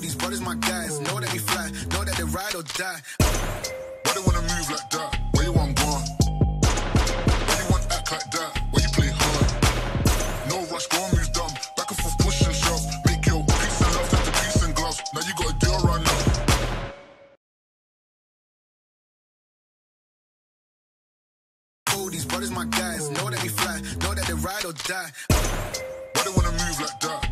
these brothers my guys. Know that they fly, know that they ride or die. Why they wanna move like that? Where you want gone? Why you want act like that? Why you play hard? No rush, go and move dumb. Back and forth, push and shove. Make your peace and love into peace and gloves. Now you gotta do it right now. These brothers my guys. Know that they fly, know that they ride or die. Why they wanna move like that?